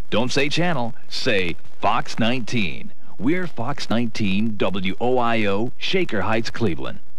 Don't say channel, say Fox 19. We're Fox 19 WOIO, Shaker Heights, Cleveland.